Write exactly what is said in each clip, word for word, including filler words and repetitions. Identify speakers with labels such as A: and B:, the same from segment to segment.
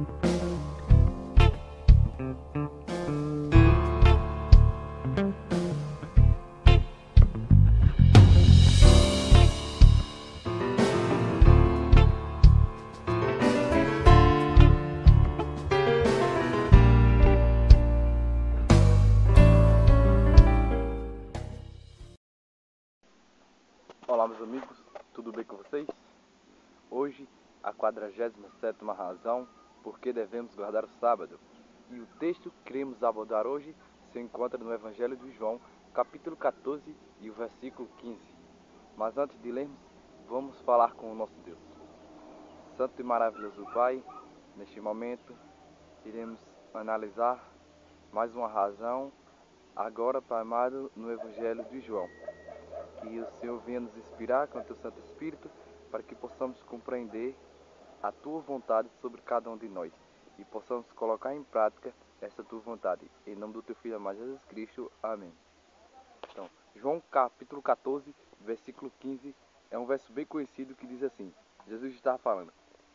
A: Olá, meus amigos, tudo bem com vocês? Hoje, a quadragésima sétima razão por que devemos guardar o sábado. E o texto que queremos abordar hoje se encontra no Evangelho de João, capítulo quatorze e o versículo quinze. Mas antes de lermos, vamos falar com o nosso Deus. Santo e maravilhoso Pai, neste momento, iremos analisar mais uma razão, agora, Pai amado, no Evangelho de João. Que o Senhor venha nos inspirar com o Teu Santo Espírito, para que possamos compreender a Tua vontade sobre cada um de nós e possamos colocar em prática essa Tua vontade. Em nome do Teu Filho amado Jesus Cristo. Amém. Então, João capítulo quatorze, versículo quinze, é um verso bem conhecido que diz assim, Jesus estava falando: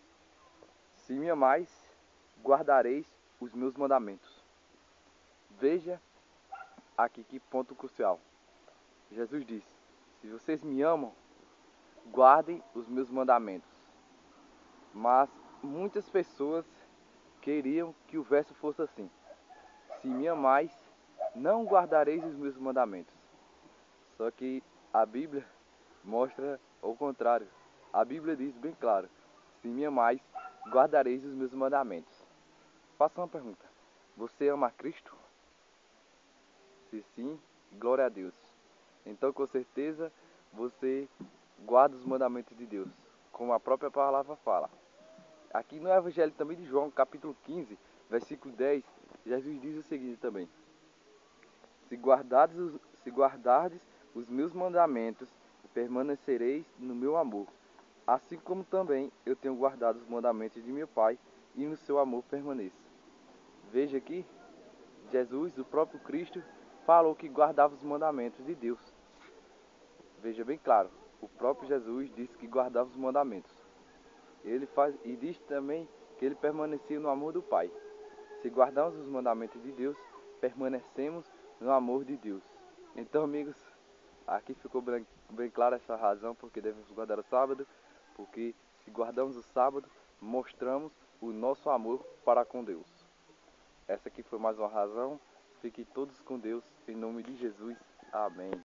A: Se me amais, guardareis os meus mandamentos. Veja aqui que ponto crucial. Jesus disse: se vocês me amam, guardem os meus mandamentos. Mas muitas pessoas queriam que o verso fosse assim: se me amais, não guardareis os meus mandamentos. Só que a Bíblia mostra o contrário. A Bíblia diz bem claro: se me amais, guardareis os meus mandamentos. Faça uma pergunta: você ama a Cristo? Se sim, glória a Deus. Então, com certeza, você guarda os mandamentos de Deus, como a própria palavra fala. Aqui no Evangelho também de João, capítulo quinze, versículo dez, Jesus diz o seguinte também: Se guardardes os, se guardardes os meus mandamentos, permanecereis no meu amor, assim como também eu tenho guardado os mandamentos de meu Pai, e no seu amor permaneço. Veja aqui, Jesus, o próprio Cristo, falou que guardava os mandamentos de Deus. Veja bem claro, o próprio Jesus disse que guardava os mandamentos. Ele faz, e diz também que ele permanecia no amor do Pai. Se guardamos os mandamentos de Deus, permanecemos no amor de Deus. Então, amigos, aqui ficou bem, bem clara essa razão porque devemos guardar o sábado, porque se guardamos o sábado, mostramos o nosso amor para com Deus. Essa aqui foi mais uma razão. Fiquem todos com Deus, em nome de Jesus. Amém.